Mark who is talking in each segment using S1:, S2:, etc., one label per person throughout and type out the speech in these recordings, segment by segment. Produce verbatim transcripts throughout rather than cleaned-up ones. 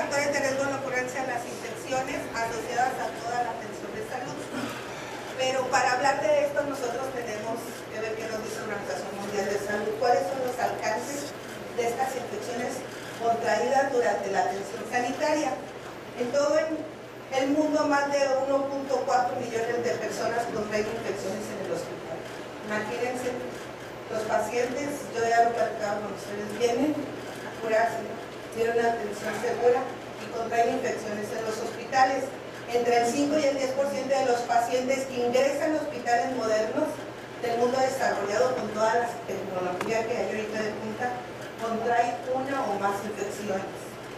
S1: factores de riesgo en la ocurrencia de las infecciones asociadas a toda la atención de salud. Pero para hablar de esto nosotros tenemos que ver qué nos dice la Organización Mundial de Salud, cuáles son los alcances de estas infecciones contraídas durante la atención sanitaria. En todo el mundo, más de uno punto cuatro millones de personas contraen infecciones en el hospital. Imagínense, los pacientes, yo ya lo he platicado con ustedes, vienen a curarse, tienen una atención segura y contraen infecciones en los hospitales. Entre el cinco y el diez por ciento de los pacientes que ingresan a hospitales modernos del mundo desarrollado con toda la tecnología que hay ahorita de punta, contraen una o más infecciones.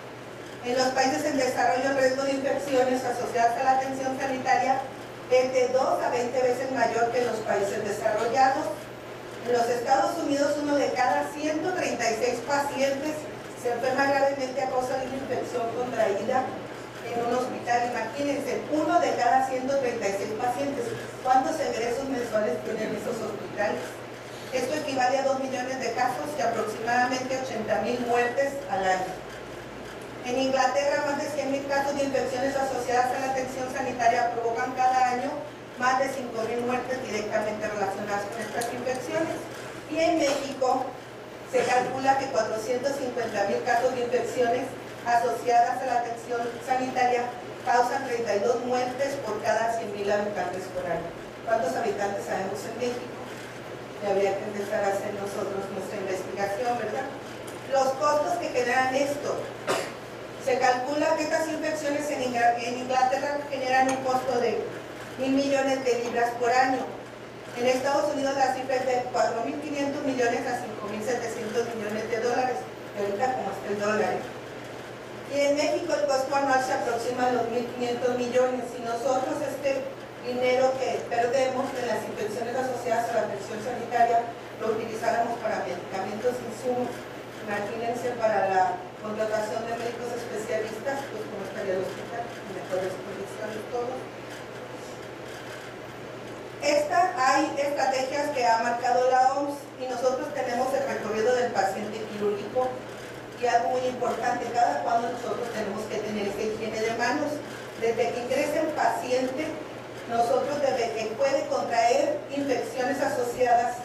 S1: En los países en desarrollo, el riesgo de infecciones asociadas a la atención sanitaria es de dos a veinte veces mayor que en los países desarrollados. En los Estados Unidos, uno de cada ciento treinta y seis pacientes se enferma gravemente a causa de una infección contraída en un hospital. Imagínense, uno de cada ciento treinta y seis pacientes. ¿Cuántos egresos mensuales tienen esos hospitales? Esto equivale a dos millones de casos y aproximadamente ochenta mil muertes al año. En Inglaterra, más de cien mil casos de infecciones asociadas a la atención sanitaria provocan cada año más de cinco mil muertes directamente relacionadas con estas infecciones. Y en México se calcula que cuatrocientos cincuenta mil casos de infecciones asociadas a la atención sanitaria causan treinta y dos muertes por cada cien mil habitantes por año. ¿Cuántos habitantes sabemos en México? Y habría que empezar a hacer nosotros nuestra investigación, ¿verdad? Los costos que generan esto. Se calcula que estas infecciones en Inglaterra generan un costo de mil millones de libras por año. En Estados Unidos la cifra es de cuatro mil quinientos millones a cinco mil setecientos millones de dólares. Y ahorita como está el dólar. Y en México el costo anual se aproxima a los mil quinientos millones. Si nosotros este dinero que perdemos de las infecciones asociadas a la atención sanitaria lo utilizáramos para medicamentos, insumos, imagínense para la contratación de médicos especialistas, pues como estaría el hospital, en mejores condiciones todos. Esta, hay estrategias que ha marcado la O M S y nosotros tenemos el recorrido del paciente quirúrgico y algo muy importante, cada cuando nosotros tenemos que tener esa higiene de manos. Desde que ingresa el paciente, nosotros desde que puede contraer infecciones asociadas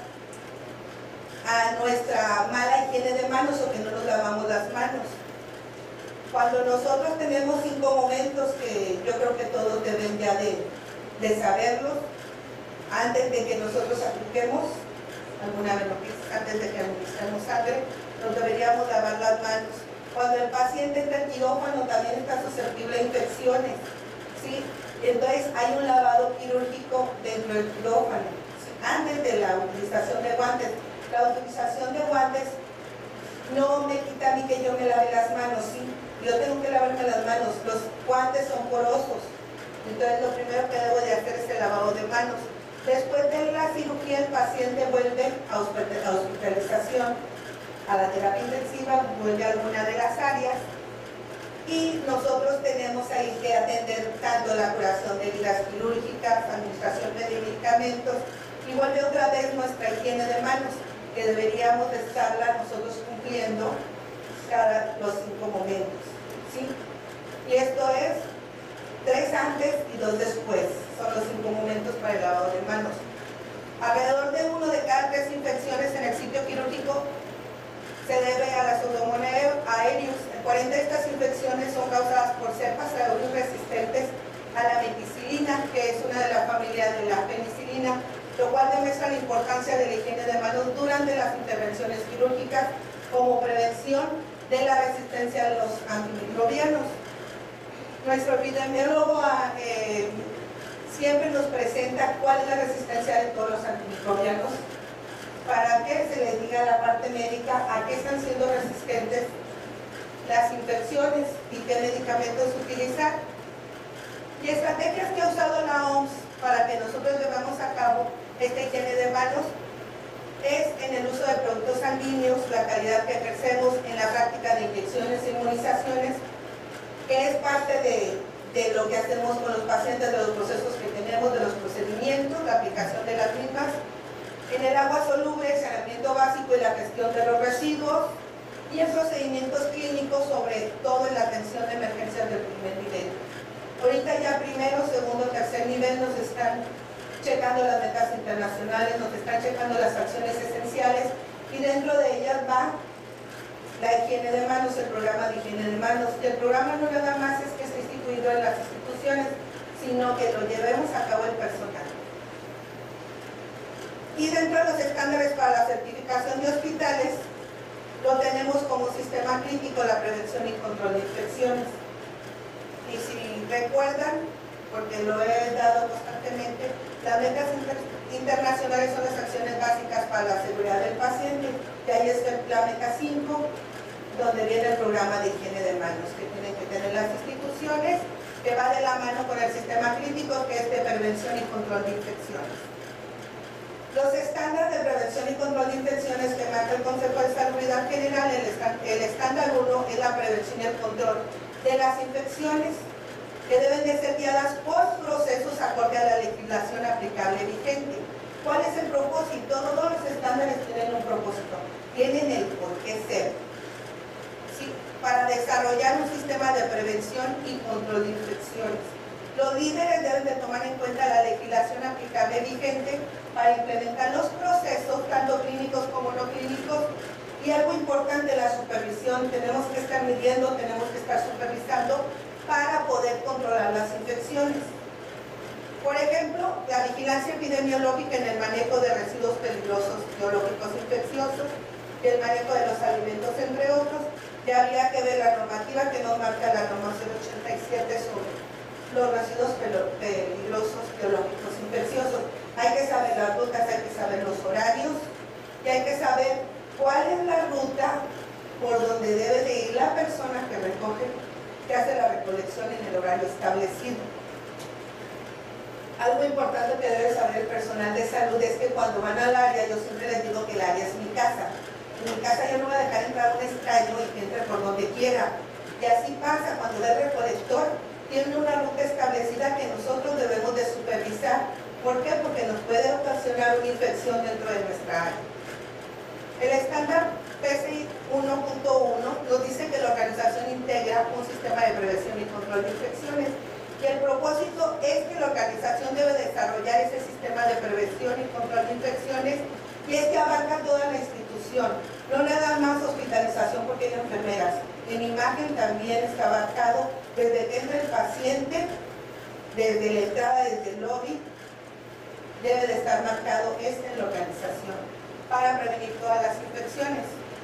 S1: a nuestra mala higiene de manos o que no nos lavamos las manos. Cuando nosotros tenemos cinco momentos que yo creo que todos deben ya de, de saberlos, antes de que nosotros apliquemos alguna vez, antes de que administremos sangre, nos deberíamos lavar las manos. Cuando el paciente entra en quirófano también está susceptible a infecciones, ¿sí? Entonces hay un lavado quirúrgico dentro del quirófano, ¿sí? Antes de la utilización de guantes. La utilización de guantes no me quita a mí que yo me lave las manos, ¿sí? Yo tengo que lavarme las manos, los guantes son porosos, entonces lo primero que debo de hacer es el lavado de manos. Después de la cirugía el paciente vuelve a hospitalización, a la terapia intensiva, vuelve a alguna de las áreas y nosotros tenemos ahí que atender tanto la curación de heridas quirúrgicas, administración de medicamentos y vuelve otra vez nuestra higiene de manos, que deberíamos de estarla nosotros cumpliendo cada los cinco momentos, ¿sí? Y esto es tres antes y dos después, son los cinco momentos para el lavado de manos. Alrededor de uno de cada tres infecciones en el sitio quirúrgico se debe a la Pseudomonas aereus. El cuarenta de estas infecciones son causadas por cepas aereus resistentes a la meticilina, que es una de la familia de la penicilina, lo cual demuestra la importancia de la higiene de manos durante las intervenciones quirúrgicas como prevención de la resistencia de los antimicrobianos. Nuestro epidemiólogo eh, siempre nos presenta cuál es la resistencia de todos los antimicrobianos para que se les diga a la parte médica a qué están siendo resistentes las infecciones y qué medicamentos utilizar. Y estrategias que ha usado la O M S para que nosotros llevamos a cabo esta higiene de manos es en el uso de productos sanguíneos, la calidad que ejercemos en la práctica de inyecciones e inmunizaciones, que es parte de, de lo que hacemos con los pacientes, de los procesos que tenemos, de los procedimientos, la aplicación de las mismas, en el agua soluble, el saneamiento básico y la gestión de los residuos, y en procedimientos clínicos, sobre todo en la atención de emergencias del primer nivel. Ahorita ya primero, segundo, tercer nivel nos están checando las metas internacionales, nos están checando las acciones esenciales y dentro de ellas va la higiene de manos, el programa de higiene de manos. Y el programa no nada más es que esté instituido en las instituciones, sino que lo llevemos a cabo el personal. Y dentro de los estándares para la certificación de hospitales, lo tenemos como sistema crítico, la prevención y control de infecciones. Y si recuerdan, porque lo he dado constantemente, las metas inter internacionales son las acciones básicas para la seguridad del paciente, y ahí está la meta cinco, donde viene el programa de higiene de manos, que tienen que tener las instituciones, que va de la mano con el sistema crítico, que es de prevención y control de infecciones. Los estándares de prevención y control de infecciones que marca el Consejo de Salubridad General, el, el estándar uno es la prevención y el control de las infecciones, que deben de ser guiadas por procesos acorde a la legislación aplicable vigente. ¿Cuál es el propósito? Todos los estándares tienen un propósito, tienen el por qué ser. ¿Sí? Para desarrollar un sistema de prevención y control de infecciones. Los líderes deben de tomar en cuenta la legislación aplicable vigente para implementar los procesos, tanto clínicos como no clínicos, y algo importante, la supervisión. Tenemos que estar midiendo, tenemos que estar supervisando para poder controlar las infecciones. Por ejemplo, la vigilancia epidemiológica en el manejo de residuos peligrosos biológicos infecciosos y el manejo de los alimentos, entre otros. Ya habría que ver la normativa que nos marca la norma cero ochenta y siete sobre los residuos peligrosos biológicos infecciosos. Hay que saber las rutas, hay que saber los horarios y hay que saber cuál es la ruta por donde debe de ir la persona que recoge, que hace la recolección en el horario establecido. Algo importante que debe saber el personal de salud es que cuando van al área, yo siempre les digo que el área es mi casa. En mi casa yo no voy a dejar entrar un extraño y que entre por donde quiera. Y así pasa cuando el recolector tiene una ruta establecida que nosotros debemos de supervisar. ¿Por qué? Porque nos puede ocasionar una infección dentro de nuestra área. El estándar P C I uno punto uno nos dice que la organización integra un sistema de prevención y control de infecciones. Y el propósito es que la organización debe desarrollar ese sistema de prevención y control de infecciones, y es que abarca toda la institución, no nada más hospitalización porque hay enfermeras. En imagen también está abarcado desde que entra el paciente, desde la entrada, desde el lobby, debe de estar marcado este en la organización para prevenir todas las infecciones.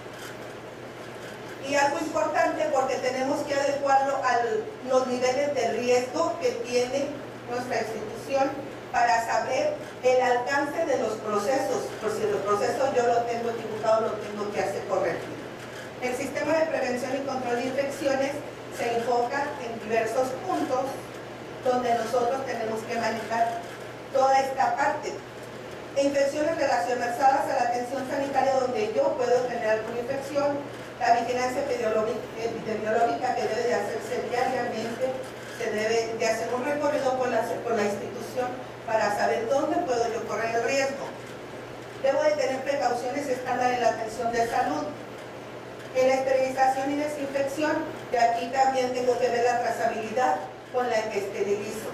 S1: Y algo importante, porque tenemos que adecuarlo a los niveles de riesgo que tiene nuestra institución para saber el alcance de los procesos. Por si los procesos yo lo tengo equivocado, lo tengo que hacer corregir. El sistema de prevención y control de infecciones se enfoca en diversos puntos donde nosotros tenemos que manejar toda esta parte. Infecciones relacionadas a la atención sanitaria, donde yo puedo tener alguna infección. La vigilancia epidemiológica que debe de hacerse diariamente, se debe de hacer un recorrido por la, por la institución para saber dónde puedo yo correr el riesgo. Debo de tener precauciones estándar en la atención de salud. En la esterilización y desinfección, de aquí también tengo que ver la trazabilidad con la que esterilizo.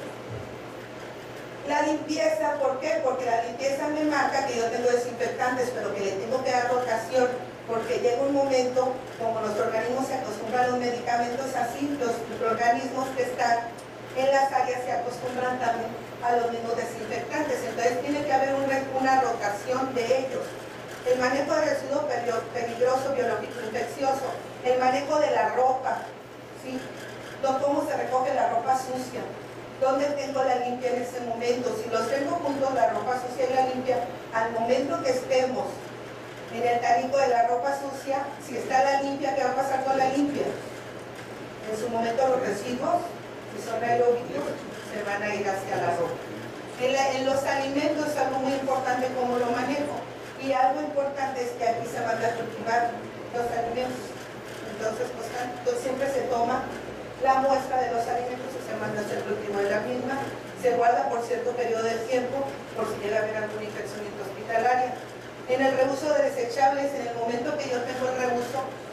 S1: La limpieza, ¿por qué? Porque la limpieza me marca que yo tengo desinfectantes, pero que le tengo que dar rotación, porque llega un momento, como los organismos se acostumbran a los medicamentos, así los organismos que están en las áreas se acostumbran también a los mismos desinfectantes. Entonces tiene que haber una, una rotación de ellos. El manejo de residuos peligroso, biológico, infeccioso, el manejo de la ropa, ¿sí? Cómo se recoge la ropa sucia, dónde tengo la limpia en ese momento. Si los tengo juntos, la ropa sucia y la limpia, al momento que estemos en el tarico de la ropa sucia, si está la limpia, ¿qué va a pasar con la limpia? En su momento los residuos, si son aeróbicos, se van a ir hacia la ropa. En, la, en los alimentos es algo muy importante cómo lo manejo. Y algo importante es que aquí se van a cultivar los alimentos. Entonces, pues, entonces siempre se toma la muestra de los alimentos y se manda a hacer cultivo de la misma. Se guarda por cierto periodo de tiempo por si llega a haber alguna infección intrahospitalaria. En el reuso de desechables, en el momento que yo tengo el reuso,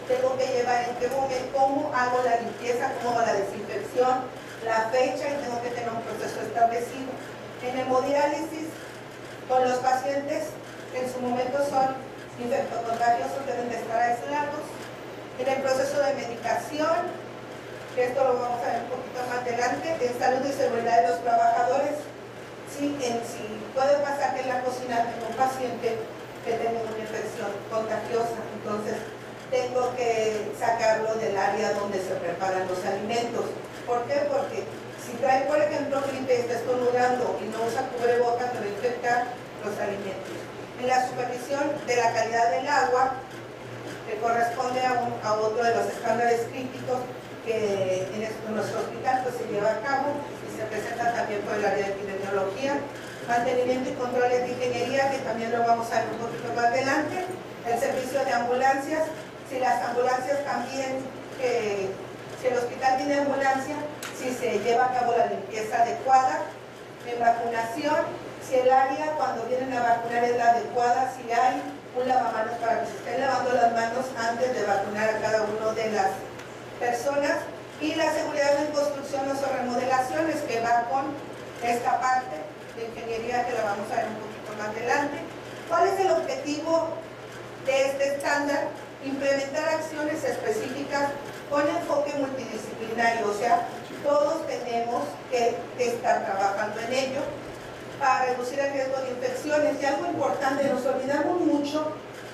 S1: tengo que llevar, en qué momento, cómo hago la limpieza, cómo hago la desinfección, la fecha, y tengo que tener un proceso establecido. En hemodiálisis, con los pacientes que en su momento son infectocontagiosos, deben de estar aislados. En el proceso de medicación, esto lo vamos a ver un poquito más adelante, en salud y seguridad de los trabajadores. Sí, en, si puede pasar que en la cocina tengo un paciente que tenga una infección contagiosa, entonces tengo que sacarlo del área donde se preparan los alimentos. ¿Por qué? Porque si trae, por ejemplo, gripe, está estornudando y no usa cubrebocas, me va a infectar los alimentos. En la supervisión de la calidad del agua, que corresponde a, un, a otro de los estándares críticos que en, este, en nuestro hospital pues, se lleva a cabo y se presenta también por el área de epidemiología. Mantenimiento y controles de ingeniería, que también lo vamos a ver un poquito más adelante. El servicio de ambulancias, si las ambulancias también, eh, si el hospital tiene ambulancia, si se lleva a cabo la limpieza adecuada. En vacunación, si el área cuando vienen a vacunar es la adecuada, si hay un lavamanos para que se estén lavando las manos antes de vacunar a cada una de las personas. Y la seguridad en construcciones o remodelaciones, que va con esta parte de ingeniería que la vamos a ver un poquito más adelante. ¿Cuál es el objetivo de este estándar? Implementar acciones específicas con enfoque multidisciplinario, o sea, todos tenemos que estar trabajando en ello para reducir el riesgo de infecciones. Y algo importante, nos olvidamos mucho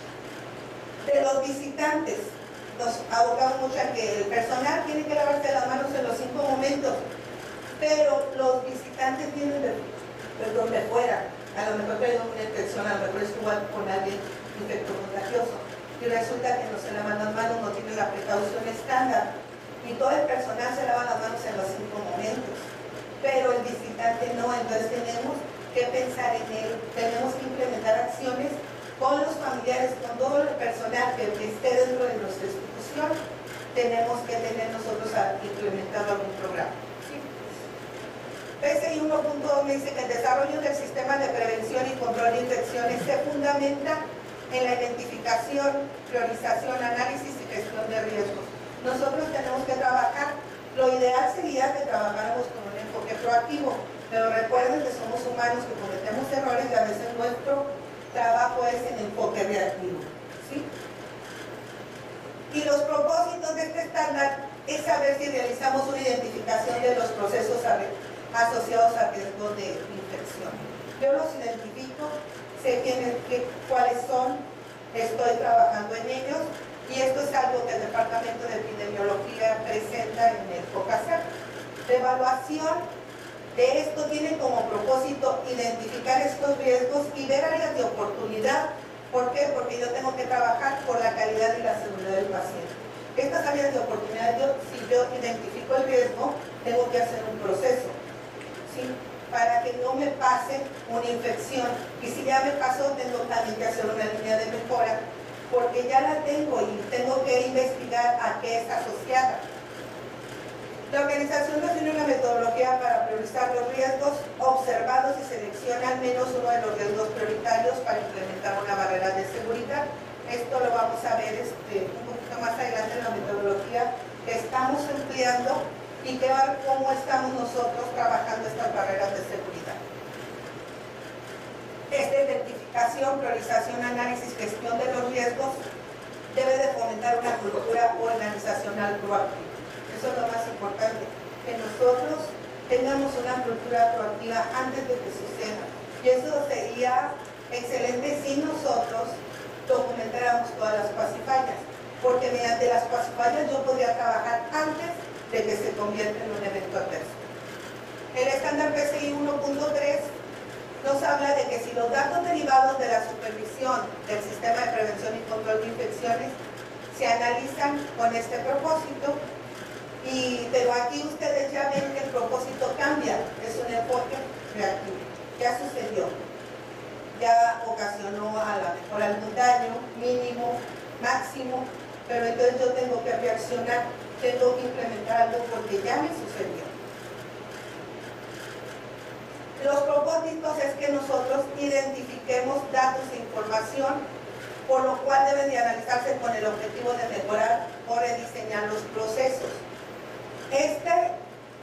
S1: de los visitantes. Nos abocamos mucho a que el personal tiene que lavarse las manos en los cinco momentos, pero los visitantes vienen de, de donde fuera. A lo mejor traen una infección, a lo mejor estuvo con alguien infectocontagioso y resulta que no se lavan las manos, no tiene la precaución estándar, y todo el personal se lava las manos en los cinco momentos, pero el visitante no. Entonces tenemos que pensar en él, tenemos que implementar acciones con los familiares, con todo el personal que, que esté dentro de nuestra institución. Tenemos que tener nosotros implementado algún programa. ¿Sí? P C I uno punto dos me dice que el desarrollo del sistema de prevención y control de infecciones se fundamenta en la identificación, priorización, análisis y gestión de riesgos. Nosotros tenemos que trabajar, lo ideal sería que trabajáramos con un enfoque proactivo, pero recuerden que somos humanos, que cometemos errores y a veces nuestro trabajo es en enfoque reactivo. ¿Sí? Y los propósitos de este estándar es saber si realizamos una identificación de los procesos asociados a riesgo de infección. Yo los identifico, sé quiénes, qué, cuáles son, estoy trabajando en ellos, y esto es algo que el Departamento de Epidemiología presenta en el FOCASER. La evaluación de esto tiene como propósito identificar estos riesgos y ver áreas de oportunidad. ¿Por qué? Porque yo tengo que trabajar por la calidad y la seguridad del paciente. Estas áreas de oportunidad, yo, si yo identifico el riesgo, tengo que hacer un proceso, ¿sí?, para que no me pase una infección. Y si ya me pasó, tengo también que hacer una línea de mejora, porque ya la tengo y tengo que investigar a qué es asociada. La organización define una metodología para priorizar los riesgos observados y selecciona al menos uno de los riesgos prioritarios para implementar una barrera de seguridad. Esto lo vamos a ver este, un poquito más adelante en la metodología que estamos empleando y que va cómo estamos nosotros trabajando estas barreras de seguridad. Esta identificación, priorización, análisis, gestión de los riesgos debe de fomentar una cultura organizacional proactiva. Eso es lo más importante, que nosotros tengamos una cultura proactiva antes de que suceda. Y eso sería excelente si nosotros documentáramos todas las pasifallas, porque mediante las pasifallas yo podría trabajar antes de que se convierta en un evento adverso. El estándar P C I uno punto tres nos habla de que si los datos derivados de la supervisión del sistema de prevención y control de infecciones se analizan con este propósito, y, pero aquí ustedes ya ven que el propósito cambia, es un enfoque reactivo. Ya sucedió, ya ocasionó a lo mejor algún daño mínimo, máximo, pero entonces yo tengo que reaccionar, tengo que implementar algo porque ya me sucedió. Los propósitos es que nosotros identifiquemos datos e información por lo cual deben de analizarse con el objetivo de mejorar o rediseñar los procesos. Este,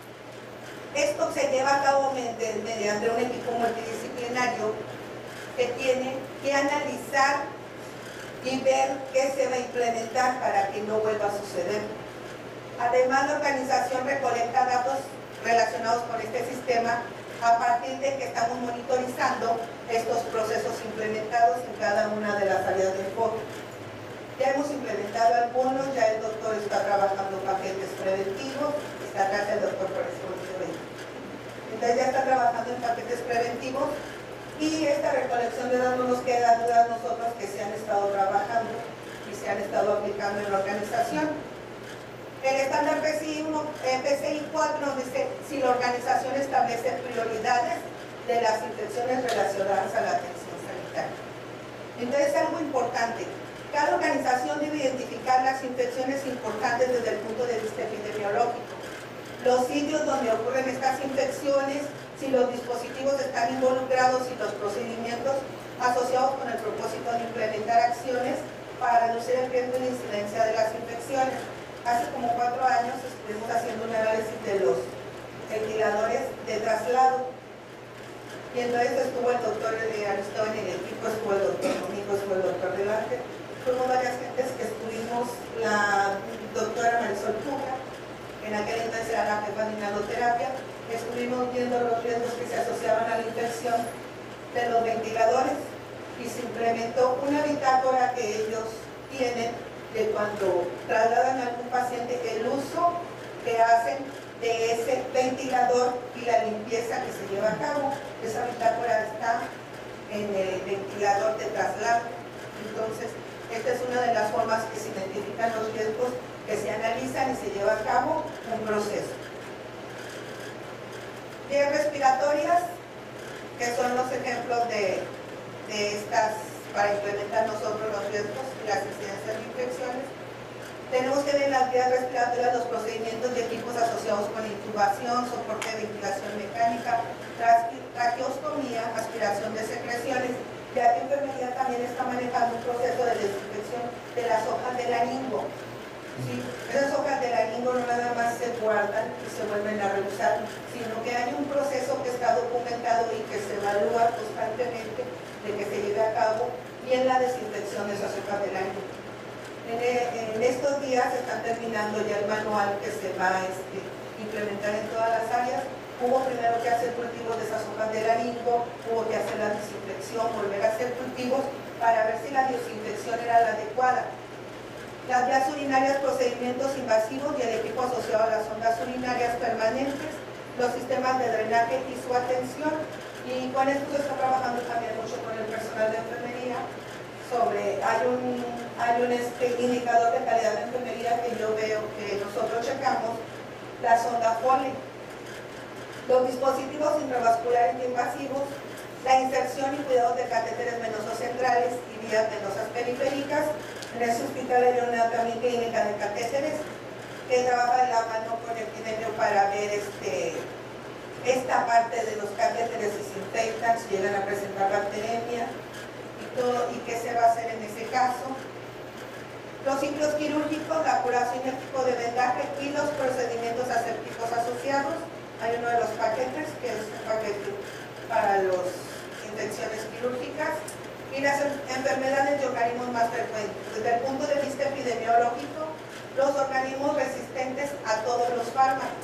S1: esto se lleva a cabo mediante un equipo multidisciplinario que tiene que analizar y ver qué se va a implementar para que no vuelva a suceder. Además, la organización recolecta datos relacionados con este sistema a partir de que estamos monitorizando estos procesos implementados en cada una de las áreas de enfoque. Ya hemos implementado algunos, ya el doctor está trabajando paquetes preventivos, está atrás el doctor por eso entonces ya está trabajando en paquetes preventivos y esta recolección de datos nos queda duda a nosotros que se han estado trabajando y se han estado aplicando en la organización. El estándar P C I cuatro nos dice si la organización establece prioridades de las infecciones relacionadas a la atención sanitaria. Entonces, algo importante, cada organización debe identificar las infecciones importantes desde el punto de vista epidemiológico, los sitios donde ocurren estas infecciones, si los dispositivos están involucrados y los procedimientos asociados con el propósito de implementar acciones para reducir el riesgo de incidencia de las infecciones. Hace como cuatro años estuvimos haciendo un análisis de los ventiladores de traslado. Y entonces estuvo el doctor Aristóbal en el equipo, estuvo el doctor Domingo, estuvo el doctor Delante. Fuimos varias gentes que estuvimos, la doctora Marisol Puga, en aquel entonces era la jefa de inhaloterapia, estuvimos viendo los riesgos que se asociaban a la infección de los ventiladores y se implementó una bitácora que ellos tienen de cuando trasladan a algún paciente el uso que hacen de ese ventilador y la limpieza que se lleva a cabo. Esa bitácora está en el ventilador de traslado. Entonces, esta es una de las formas que se identifican los riesgos, que se analizan y se lleva a cabo un proceso. Vías respiratorias, que son los ejemplos de, de estas, para implementar nosotros los riesgos y las incidencias de infecciones. Tenemos que ver en las vías respiratorias los procedimientos y equipos asociados con intubación, soporte de ventilación mecánica, traqueostomía, aspiración de secreciones. Ya que enfermería también está manejando un proceso de desinfección de las hojas de laringo. ¿Sí? Esas hojas de laringo no nada más se guardan y se vuelven a reusar, sino que hay un proceso que está documentado y que se evalúa constantemente de que se lleve a cabo bien la desinfección de esas hojas de laringo. En, en estos días están terminando ya el manual que se va a este, implementar en todas las áreas. Hubo primero que hacer cultivos de esas hojas de laringo, hubo que hacer la desinfección, volver a hacer cultivos para ver si la desinfección era la adecuada. Las vías urinarias, procedimientos invasivos y el equipo asociado a las ondas urinarias permanentes, los sistemas de drenaje y su atención. Y con esto se está trabajando también mucho con el personal de enfermería. Sobre, hay un, hay un este, indicador de calidad de enfermería que yo veo que nosotros checamos, la sonda Foley. Los dispositivos intravasculares y invasivos, la inserción y cuidado de catéteres venosos centrales y vías venosas periféricas. En ese hospital hay una también clínica de catéteres que trabaja de la mano con el epidemio para ver este, esta parte de los catéteres si se infectan, si llegan a presentar bacteremia y todo, y qué se va a hacer en ese caso. Los ciclos quirúrgicos, la curación y el tipo de vendaje y los procedimientos asépticos asociados. Hay uno de los paquetes que es un paquete para las infecciones quirúrgicas y las enfermedades de organismos más frecuentes. Desde el punto de vista epidemiológico, los organismos resistentes a todos los fármacos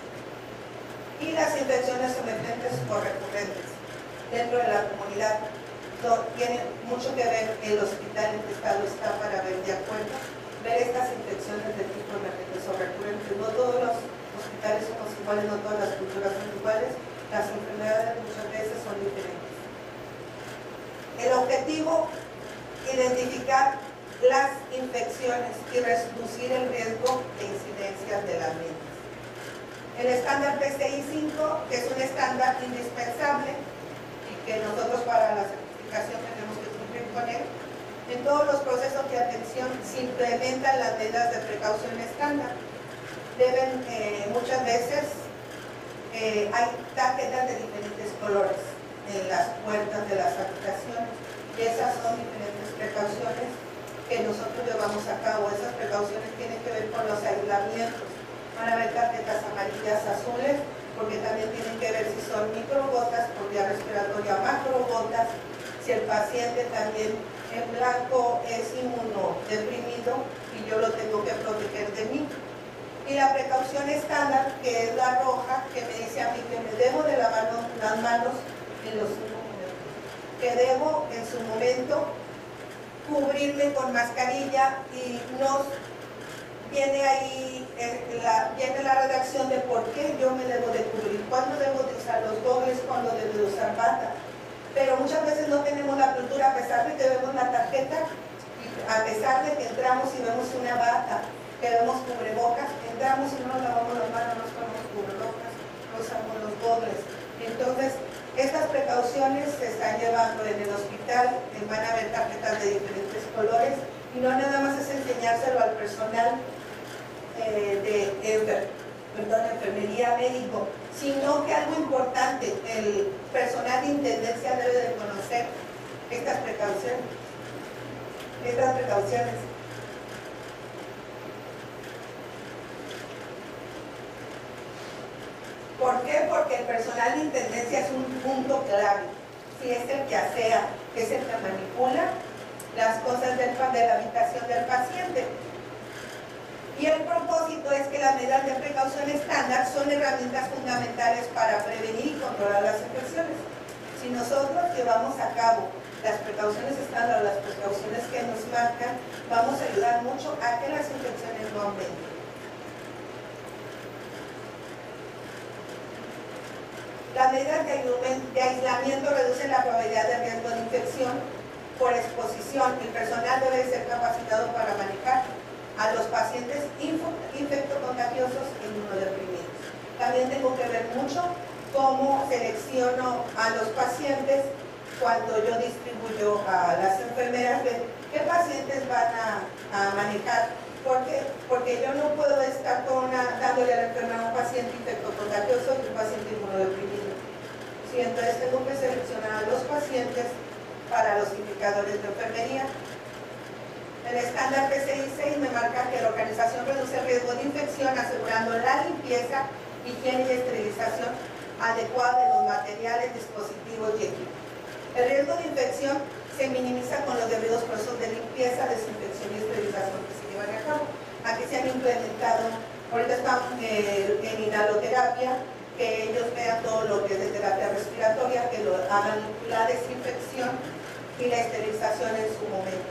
S1: y las infecciones emergentes o recurrentes dentro de la comunidad. No, tiene mucho que ver el hospital en qué estado está para ver de acuerdo, ver estas infecciones de tipo emergentes o recurrentes. No todos los hospitales somos iguales, no todas las culturas son iguales, las enfermedades muchas veces son diferentes. El objetivo, identificar las infecciones y reducir el riesgo de incidencias de las mismas. El estándar P C I cinco, que es un estándar indispensable y que nosotros para la certificación tenemos que cumplir con él. En todos los procesos de atención se implementan las medidas de precaución estándar. Deben, eh, muchas veces, eh, hay tarjetas de diferentes colores en las puertas de las habitaciones y esas son diferentes precauciones que nosotros llevamos a cabo. Esas precauciones tienen que ver con los aislamientos. Van a haber tarjetas amarillas, azules, porque también tienen que ver si son microgotas por vía respiratoria, macrogotas, si el paciente también en blanco es inmunodeprimido y yo lo tengo que proteger de mí. Y la precaución estándar, que es la roja, que me dice a mí que me debo de lavar las manos en los cinco minutos, que debo en su momento cubrirme con mascarilla, y nos viene ahí eh, la, viene la redacción de por qué yo me debo de cubrir, cuándo debo de usar los dobles, cuándo debo de usar bata. Pero muchas veces no tenemos la cultura, a pesar de que vemos la tarjeta, a pesar de que entramos y vemos una bata, que vemos cubrebocas, entramos y no nos lavamos las manos, no nos ponemos cubrebocas, no usamos los dobles. Entonces, estas precauciones se están llevando en el hospital, van a haber tarjetas de diferentes colores, y no nada más es enseñárselo al personal eh, de eh, perdón, enfermería, médico, sino que algo importante, el personal de intendencia debe de conocer estas precauciones. Estas precauciones. ¿Por qué? Porque el personal de intendencia es un punto clave. Si es el que asea, es el que manipula las cosas del, de la habitación del paciente. Y el propósito es que las medidas de precaución estándar son herramientas fundamentales para prevenir y controlar las infecciones. Si nosotros llevamos a cabo las precauciones estándar, las precauciones que nos marcan, vamos a ayudar mucho a que las infecciones no aumenten. Las medidas de aislamiento reducen la probabilidad de riesgo de infección por exposición. El personal debe ser capacitado para manejar a los pacientes infectocontagiosos e inmunodeprimidos. También tengo que ver mucho cómo selecciono a los pacientes cuando yo distribuyo a las enfermeras de qué pacientes van a, a manejar. ¿Por qué? Porque yo no puedo estar con una, dándole a la enfermera un paciente infectocontagioso y un paciente inmunodeprimido. Sí, entonces tengo que seleccionar a los pacientes para los indicadores de enfermería. El estándar P C I seis me marca que la organización reduce el riesgo de infección asegurando la limpieza, higiene y esterilización adecuada de los materiales, dispositivos y equipos. El riesgo de infección se minimiza con los debidos procesos de limpieza, desinfección y esterilización que se llevan a cabo. Aquí se han implementado, ahorita están eh, en inhaloterapia, que ellos vean todo lo que es de terapia respiratoria, que lo hagan la desinfección y la esterilización en su momento.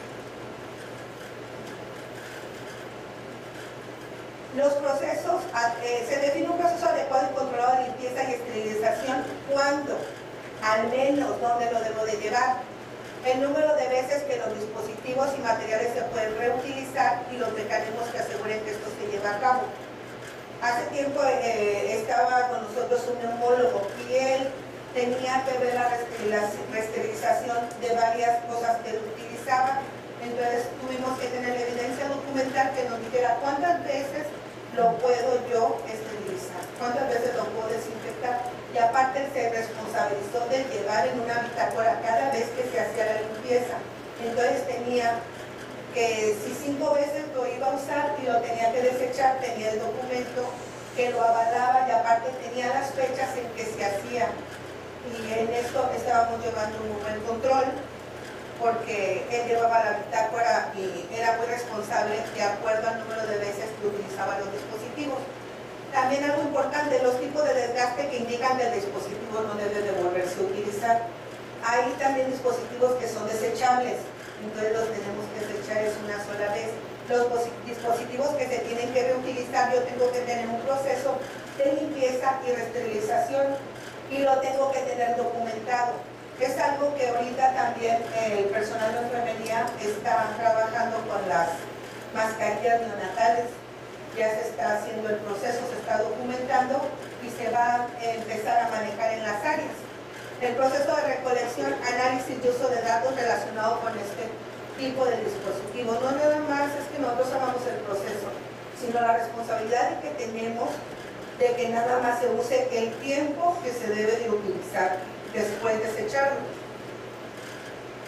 S1: Los procesos, eh, se define un proceso adecuado y controlado de limpieza y esterilización cuando, al menos, dónde lo debo de llevar, el número de veces que los dispositivos y materiales se pueden reutilizar y los mecanismos que aseguren que esto se lleva a cabo. Hace tiempo eh, estaba con nosotros un neumólogo y él tenía que ver la reesterilización de varias cosas que él utilizaba. Entonces tuvimos que tener evidencia documental que nos dijera cuántas veces lo puedo yo esterilizar, cuántas veces lo puedo desinfectar. Y aparte él se responsabilizó de llevar en una bitácora cada vez que se hacía la limpieza. Entonces tenía que, si cinco veces lo iba a usar y lo tenía que desechar, tenía el documento que lo avalaba y aparte tenía las fechas en que se hacía. Y en esto estábamos llevando un buen control, porque él llevaba la bitácora y era muy responsable de acuerdo al número de veces que utilizaba los dispositivos. También algo importante, los tipos de desgaste que indican que el dispositivo no debe de volverse a utilizar. Hay también dispositivos que son desechables, entonces los tenemos que desechar es una sola vez. Los dispositivos que se tienen que reutilizar, yo tengo que tener un proceso de limpieza y reesterilización y lo tengo que tener documentado. Es algo que ahorita también el personal de enfermería está trabajando con las mascarillas neonatales. Ya se está haciendo el proceso, se está documentando y se va a empezar a manejar en las áreas. El proceso de recolección, análisis y uso de datos relacionados con este tipo de dispositivos. No nada más es que nosotros hagamos el proceso, sino la responsabilidad que tenemos de que nada más se use el tiempo que se debe de utilizar, después desecharlo.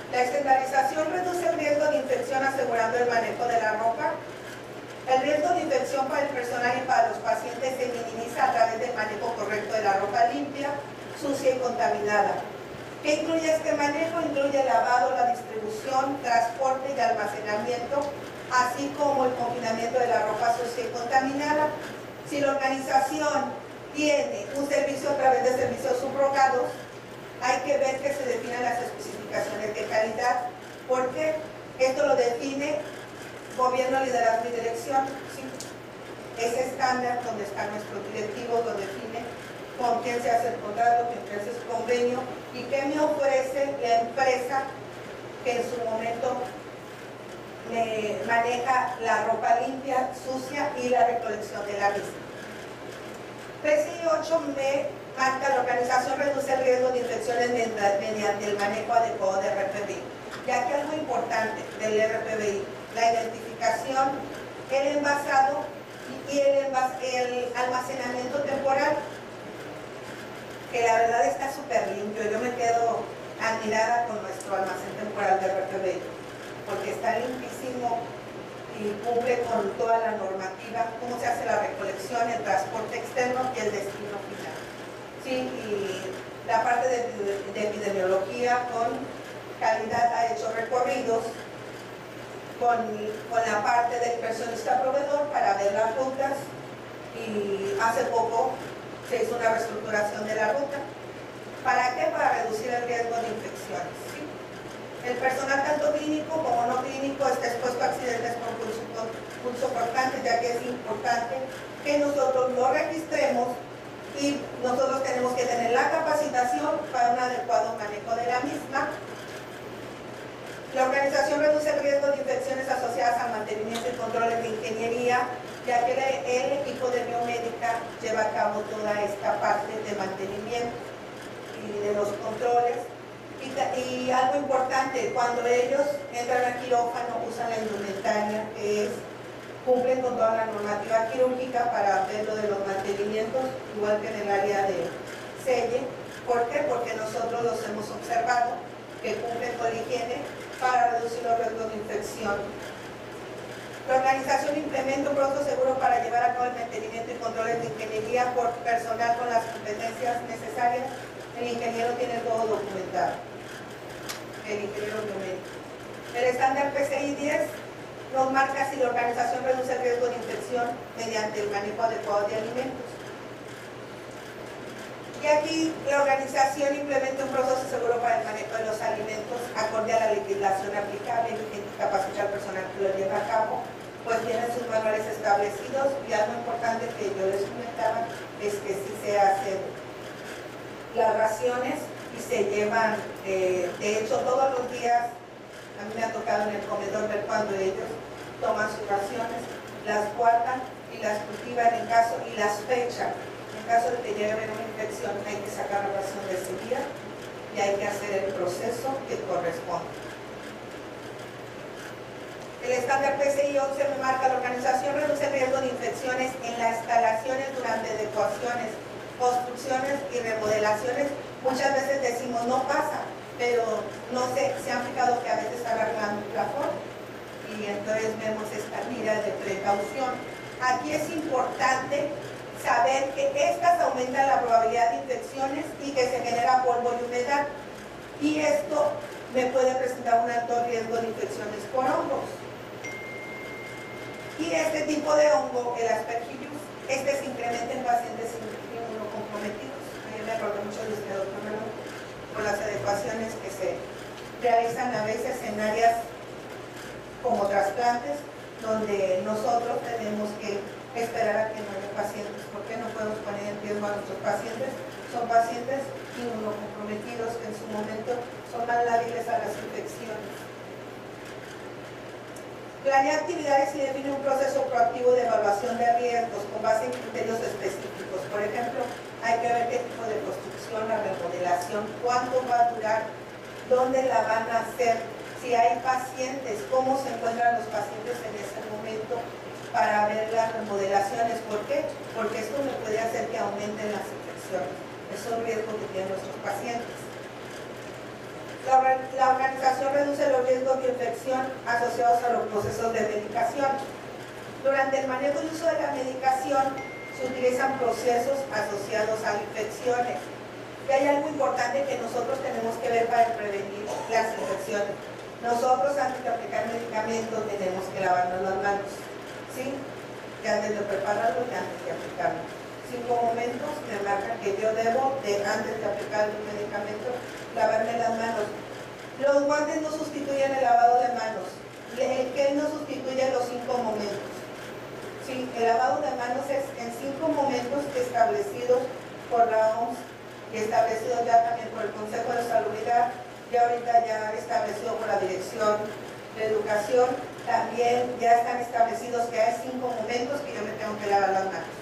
S1: La estandarización reduce el riesgo de infección asegurando el manejo de la ropa. El riesgo de infección para el personal y para los pacientes se minimiza a través del manejo correcto de la ropa limpia, sucia y contaminada. ¿Qué incluye este manejo? Incluye el lavado, la distribución, transporte y almacenamiento, así como el confinamiento de la ropa sucia y contaminada. Si la organización tiene un servicio a través de servicios subrogados, hay que ver que se definan las especificaciones de calidad. ¿Por qué? Esto lo define Gobierno, Liderazgo y Dirección. ¿Sí? Ese estándar donde están nuestros directivos lo define con quién se hace el contrato, con quién se hace el convenio y qué me ofrece la empresa que en su momento me maneja la ropa limpia, sucia y la recolección de la misma. trece y ocho me marca la organización reduce el riesgo de infecciones mediante el manejo adecuado de R P V I. Ya que algo importante del R P V I, la identificación, el envasado y el, envas el almacenamiento temporal, que la verdad está súper limpio. Yo me quedo admirada con nuestro almacén temporal de R P V I, porque está limpísimo y cumple con toda la normativa, cómo se hace la recolección, el transporte externo y el destino final. Sí, y la parte de, de, de epidemiología con calidad ha hecho recorridos con, con la parte del inversionista proveedor para ver las rutas, y hace poco se hizo una reestructuración de la ruta. ¿Para qué? Para reducir el riesgo de infecciones. ¿Sí? El personal tanto clínico como no clínico está expuesto a accidentes por pulso, pulso cortante, ya que es importante que nosotros lo registremos y nosotros tenemos que tener la capacitación para un adecuado manejo de la misma. La organización reduce el riesgo de infecciones asociadas al mantenimiento y controles de ingeniería, ya que el equipo de biomédica lleva a cabo toda esta parte de mantenimiento y de los controles. Y, y algo importante, cuando ellos entran al quirófano usan la indumentaria, que es, cumplen con toda la normativa quirúrgica para ver lo de los mantenimientos, igual que en el área de selle. ¿Por qué? Porque nosotros los hemos observado que cumplen con la higiene para reducir los riesgos de infección. La organización implementa un proceso seguro para llevar a cabo el mantenimiento y controles de ingeniería por personal con las competencias necesarias. El ingeniero tiene todo documentado, el ingeniero biomédico. El estándar P C I diez nos marca si la organización reduce el riesgo de infección mediante el manejo adecuado de alimentos. Y aquí la organización implementa un proceso seguro para el manejo de los alimentos acorde a la legislación aplicable y capacita al personal que lo lleva a cabo, pues tienen sus manuales establecidos. Y algo importante que yo les comentaba es que si se hacen las raciones y se llevan, eh, de hecho todos los días, a mí me ha tocado en el comedor ver cuando ellos toman sus raciones, las guardan y las cultivan en caso y las fechan. En caso de que llegue a haber una infección, hay que sacar la ración de ese día y hay que hacer el proceso que corresponde. El estándar P C I once me marca la organización reduce el riesgo de infecciones en las instalaciones durante adecuaciones, construcciones y remodelaciones. Muchas veces decimos no pasa, pero no sé, se han fijado que a veces están arreglando un plafón y entonces vemos esta mira de precaución. Aquí es importante saber que estas aumentan la probabilidad de infecciones y que se genera polvo y humedad, y esto me puede presentar un alto riesgo de infecciones por hongos. Y este tipo de hongo, el Aspergillus, este se incrementa en pacientes inmunocomprometidos. Ayer me acordé mucho de usted, doctor Melón, por las adecuaciones que se realizan a veces en áreas como trasplantes, donde nosotros tenemos que esperar a que no haya pacientes. ¿Por qué no podemos poner en riesgo a nuestros pacientes? Son pacientes inmunocomprometidos que en su momento son más lábiles a las infecciones. Planea actividades y define un proceso proactivo de evaluación de riesgos con base en criterios específicos. Por ejemplo, hay que ver qué tipo de construcción, la remodelación, cuánto va a durar, dónde la van a hacer, si hay pacientes, cómo se encuentran los pacientes en ese momento para ver las remodelaciones. ¿Por qué? Porque esto me puede hacer que aumenten las infecciones. Es un riesgo que tienen nuestros pacientes. La, la organización reduce los riesgos de infección asociados a los procesos de medicación. Durante el manejo y uso de la medicación se utilizan procesos asociados a infecciones. Y hay algo importante que nosotros tenemos que ver para prevenir las infecciones. Nosotros antes de aplicar medicamentos tenemos que lavarnos las manos, ¿sí? Y antes de prepararlo y antes de aplicarlo. Cinco momentos me marcan que yo debo, de, antes de aplicar el medicamento, lavarme las manos. Los guantes no sustituyen el lavado de manos. El gel no sustituye los cinco momentos. Sí, el lavado de manos es en cinco momentos establecidos por la O M S y establecidos ya también por el Consejo de Salubridad. Y ahorita ya establecido por la Dirección de Educación, también ya están establecidos que hay cinco momentos que yo me tengo que lavar las manos.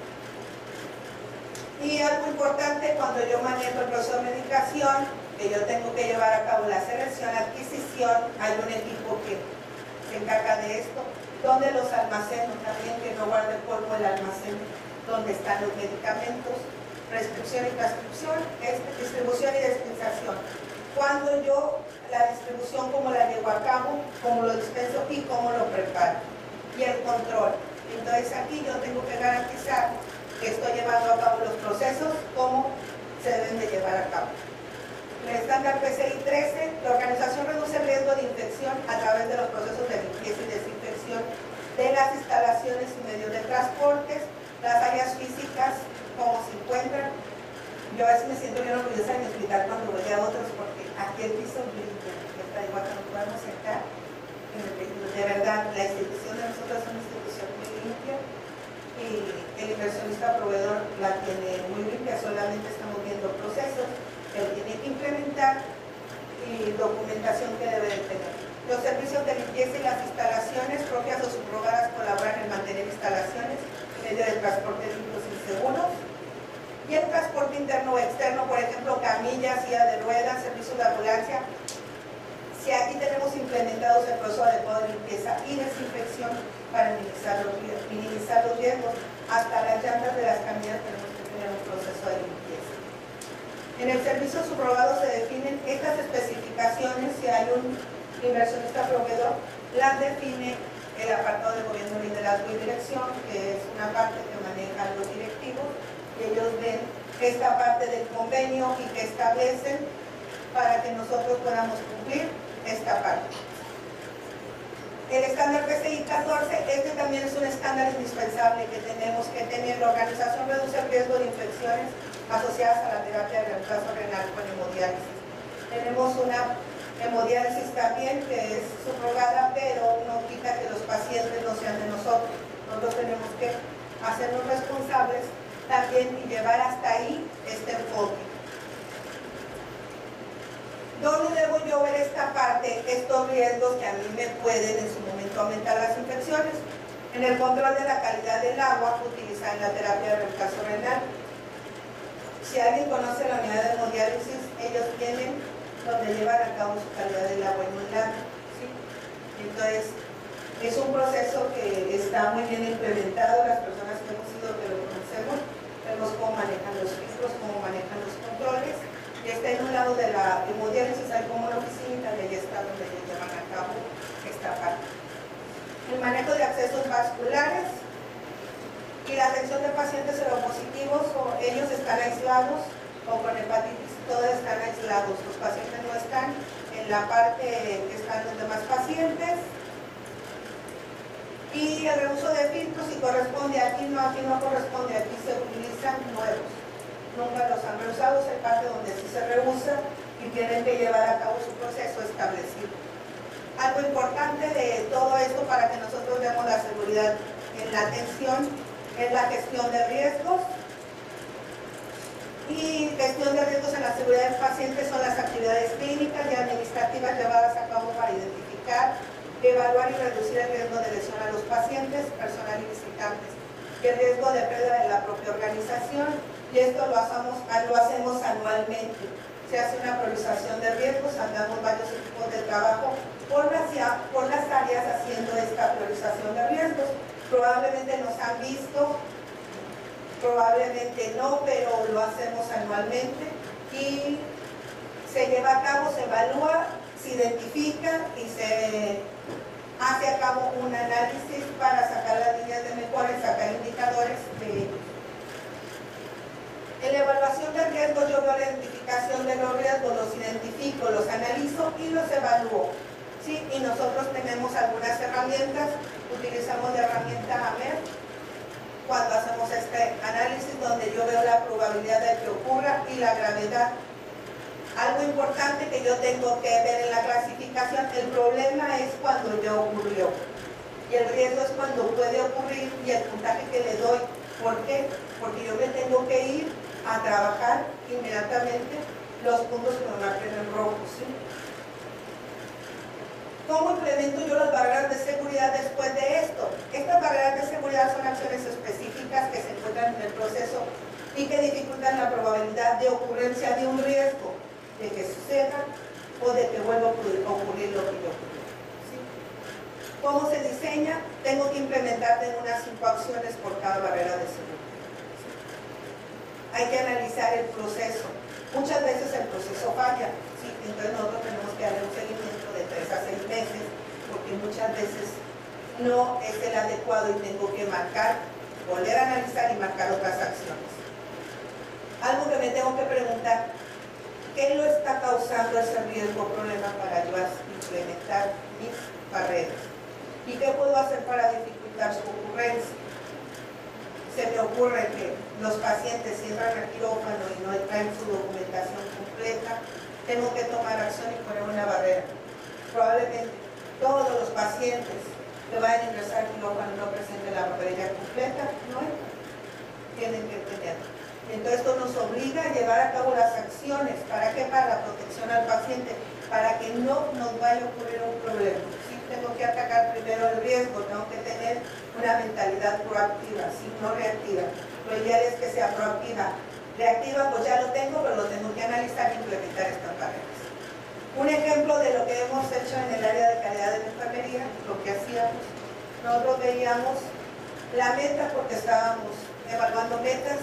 S1: Y algo importante, cuando yo manejo el proceso de medicación, que yo tengo que llevar a cabo la selección, adquisición, hay un equipo que se encarga de esto, donde los almaceno también, que no guarde polvo el almacén donde están los medicamentos, prescripción y transcripción, distribución y dispensación. Cuando yo la distribución, cómo la llevo a cabo, cómo lo dispenso y cómo lo preparo. Y el control. Entonces aquí yo tengo que garantizar que estoy llevando a cabo los procesos como se deben de llevar a cabo. El estándar P C I trece, la organización reduce el riesgo de infección a través de los procesos de limpieza y desinfección de las instalaciones y medios de transportes, las áreas físicas, cómo se encuentran. Yo a veces me siento bien orgullosa de explicar cuando voy a otros, porque aquí el piso limpio, esta igual que no podemos sentar. De verdad, la institución de nosotros es una institución muy limpia y el inversionista proveedor la tiene muy limpia, solamente estamos viendo procesos que tiene que implementar y documentación que debe de tener. Los servicios de limpieza y las instalaciones propias o subrogadas colaboran en mantener instalaciones en medio del transporte limpios y seguros. Y el transporte interno o externo, por ejemplo, camillas, silla de ruedas, servicios de ambulancia. Si aquí tenemos implementados el proceso adecuado de limpieza y desinfección para minimizar los, minimizar los riesgos, hasta las llantas de las camillas tenemos que tener un proceso de limpieza. En el servicio subrogado se definen estas especificaciones. Si hay un inversionista proveedor, las define el apartado de gobierno, liderazgo y dirección, que es una parte que manejan los directivos, y ellos ven esta parte del convenio y que establecen para que nosotros podamos cumplir esta parte. El estándar P C I catorce, este también es un estándar indispensable que tenemos que tener. La organización reduce el riesgo de infecciones asociadas a la terapia de reemplazo renal con hemodiálisis. Tenemos una hemodiálisis también que es subrogada, pero no quita que los pacientes no sean de nosotros. Nosotros tenemos que hacernos responsables también y llevar hasta ahí este enfoque. ¿Dónde debo yo ver esta parte, estos riesgos que a mí me pueden en su momento aumentar las infecciones? En el control de la calidad del agua utilizada en la terapia de reemplazo renal. Si alguien conoce la unidad de hemodiálisis, ellos tienen donde llevan a cabo su calidad del agua inundante, ¿sí? Entonces, es un proceso que está muy bien implementado. Las personas que hemos ido, que lo conocemos, vemos cómo manejan los filtros, cómo manejan los controles. Y está en un lado de la hemodiálisis, hay como una oficina, y ahí está donde ellos llevan a cabo esta parte. El manejo de accesos vasculares y la atención de pacientes seropositivos, o ellos están aislados o con hepatitis, todos están aislados. Los pacientes no están en la parte que están los demás pacientes. Y el reuso de filtros, si corresponde aquí, no, aquí no corresponde, aquí se utilizan nuevos. Nunca los han reusado, es parte donde sí se reusa y tienen que llevar a cabo su proceso establecido. Algo importante de todo esto para que nosotros demos la seguridad en la atención es la gestión de riesgos. Y gestión de riesgos en la seguridad del paciente son las actividades clínicas y administrativas llevadas a cabo para identificar, evaluar y reducir el riesgo de lesión a los pacientes, personal y visitantes, y el riesgo de pérdida de la propia organización, y esto lo hacemos, lo hacemos anualmente. Se hace una priorización de riesgos, andamos varios equipos de trabajo por las, por las áreas haciendo esta priorización de riesgos. Probablemente nos han visto, probablemente no, pero lo hacemos anualmente y se lleva a cabo, se evalúa, se identifica y se hace a cabo un análisis para sacar las líneas de mejora y sacar indicadores de ellos. En la evaluación de riesgos yo veo la identificación de los riesgos, los identifico, los analizo y los evalúo. ¿Sí? Y nosotros tenemos algunas herramientas, utilizamos la herramienta A M E R cuando hacemos este análisis donde yo veo la probabilidad de que ocurra y la gravedad. Algo importante que yo tengo que ver en la clasificación, el problema es cuando ya ocurrió y el riesgo es cuando puede ocurrir y el puntaje que le doy. ¿Por qué? Porque yo me tengo que ir a trabajar inmediatamente los puntos que me marquen en rojo, ¿sí? ¿Cómo implemento yo las barreras de seguridad después de esto? Estas barreras de seguridad son acciones específicas que se encuentran en el proceso y que dificultan la probabilidad de ocurrencia de un riesgo, de que suceda o de que vuelva a ocurrir lo que yo ocurrió. ¿Sí? ¿Cómo se diseña? Tengo que implementar de unas cinco acciones por cada barrera de seguridad. ¿Sí? Hay que analizar el proceso. Muchas veces el proceso falla, ¿sí? Entonces nosotros tenemos que darle un seguimiento de tres a seis meses, porque muchas veces no es el adecuado y tengo que marcar, volver a analizar y marcar otras acciones. Algo que me tengo que preguntar, ¿qué lo está causando ese riesgo o problema para yo implementar mis barreras? ¿Y qué puedo hacer para dificultar su ocurrencia? Se me ocurre que los pacientes entran al quirófano y no traen su documentación completa, tengo que tomar acción y poner una barrera. Probablemente todos los pacientes que vayan a ingresar al quirófano no presenten la barrera completa, no tienen que tener. Entonces esto nos obliga a llevar a cabo las acciones. ¿Para qué? Para la protección al paciente, para que no nos vaya a ocurrir un problema. Sí, tengo que atacar primero el riesgo, tengo que tener una mentalidad proactiva, sí, no reactiva. Lo ideal es que sea proactiva. Reactiva, pues ya lo tengo, pero lo tengo que analizar e implementar estas barreras. Un ejemplo de lo que hemos hecho en el área de calidad de la enfermería, lo que hacíamos, nosotros veíamos la meta porque estábamos evaluando metas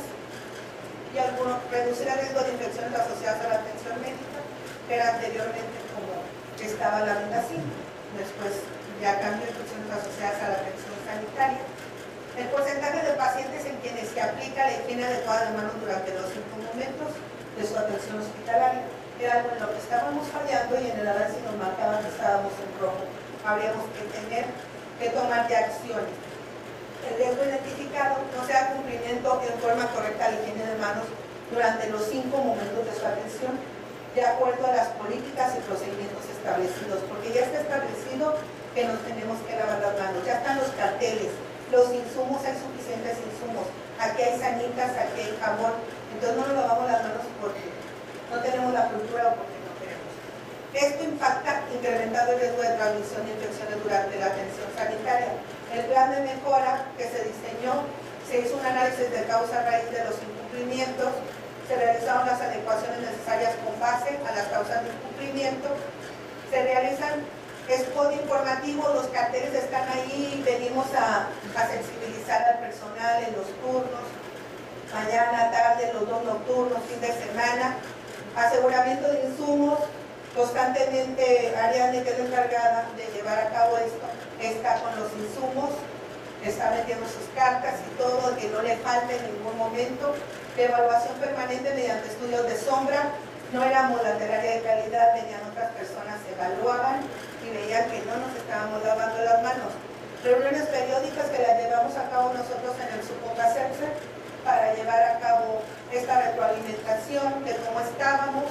S1: y algunos, reducir el riesgo de infecciones asociadas a la atención médica, que era anteriormente como estaba la meta cinco, después ya cambió infecciones asociadas a la atención sanitaria. El porcentaje de pacientes en quienes se aplica la higiene adecuada de manos durante los cinco momentos de su atención hospitalaria era algo en lo que estábamos fallando y en el análisis nos marcaba que estábamos en rojo. Habríamos que tener que tomar ya acciones. El riesgo identificado no sea cumplimiento en forma correcta de la higiene de manos durante los cinco momentos de su atención, de acuerdo a las políticas y procedimientos establecidos, porque ya está establecido que nos tenemos que lavar las manos, ya están los carteles, los insumos, hay suficientes insumos, aquí hay sanitas, aquí hay jabón, entonces no nos lavamos las manos porque no tenemos la cultura o porque no queremos. Esto impacta incrementando el riesgo de transmisión de infecciones durante la atención sanitaria. El plan de mejora que se diseñó, se hizo un análisis de causa raíz de los incumplimientos, se realizaron las adecuaciones necesarias con base a las causas de incumplimiento, se realizan spot informativo, los carteles están ahí, venimos a, a sensibilizar al personal en los turnos, mañana, tarde, los dos nocturnos, fin de semana, aseguramiento de insumos, constantemente Ariadne, que es la encargada de llevar a cabo esto, está con los insumos, está metiendo sus cartas y todo, que no le falte en ningún momento. La evaluación permanente mediante estudios de sombra, no éramos la del área de calidad, venían otras personas, evaluaban y veían que no nos estábamos lavando las manos. Reuniones periódicas que las llevamos a cabo nosotros en el Supocacerse para llevar a cabo esta retroalimentación de cómo estábamos.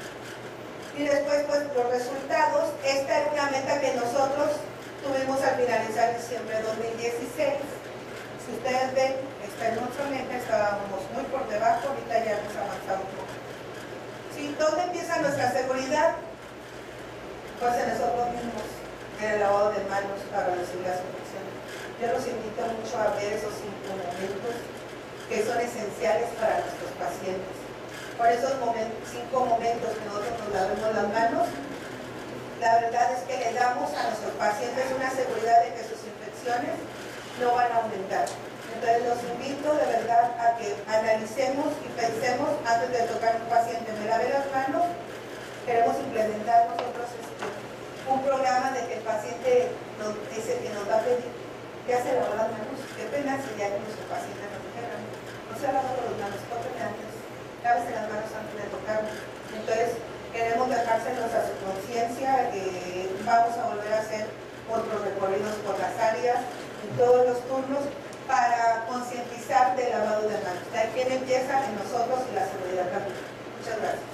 S1: Y después, pues, los resultados. Esta era una meta que nosotros tuvimos al finalizar diciembre de dos mil dieciséis. Si ustedes ven, esta es nuestra meta, estábamos muy por debajo, ahorita ya hemos avanzado un poco. ¿Sí? ¿Dónde empieza nuestra seguridad? Pues en nosotros mismos, en el lavado de manos para reducir las infecciones. Yo los invito mucho a ver esos cinco momentos que son esenciales para nuestros pacientes. Por esos momentos, cinco momentos que nosotros nos lavemos las manos, la verdad es que le damos a nuestros pacientes una seguridad de que sus infecciones no van a aumentar. Entonces los invito de verdad a que analicemos y pensemos antes de tocar a un paciente. Me lavé las manos, queremos implementar nosotros este, un programa de que el paciente nos dice que nos va a pedir, ya se lavó las manos, qué pena sería que nuestro paciente nos dijera, no se ha lavado las manos, tóquenme antes, lávese las manos antes de tocarme. Entonces, queremos dejárselos a su conciencia, eh, vamos a volver a hacer otros recorridos por las áreas, en todos los turnos, para concientizar del lavado de manos. La higiene empieza en nosotros y la seguridad también. Muchas gracias.